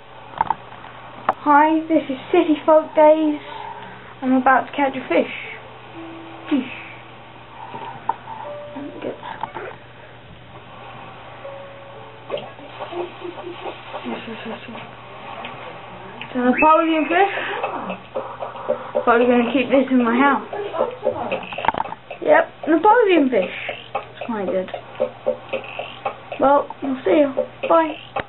Hi, this is City Folk Days. I'm about to catch a fish. Fish. So the Napoleon fish. Probably going to keep this in my house. Yep, Napoleon fish. It's quite good. Well, we'll see you. Bye.